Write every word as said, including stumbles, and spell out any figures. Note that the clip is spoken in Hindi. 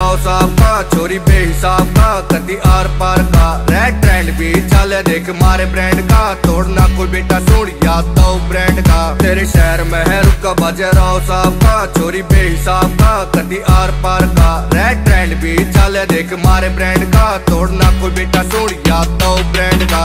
राव साहब का, छोरी बेहिसाब का, कति आर पार का। रेड ट्रेंड भी चले देख मारे ब्रांड का, तोड़ना कोई बेटा सुन याद तो ब्रांड का। तेरे शहर में है रुका बजे राव साहब का, छोरी बेहिसाब का, कति आर पार का। रेड ट्रेंड भी चले देख मारे ब्रांड का, तोड़ना कोई बेटा सुन याद तो ब्रांड का।